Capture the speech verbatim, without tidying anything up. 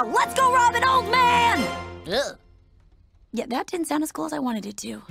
Let's go rob an old man! Ugh. Yeah, that didn't sound as cool as I wanted it to.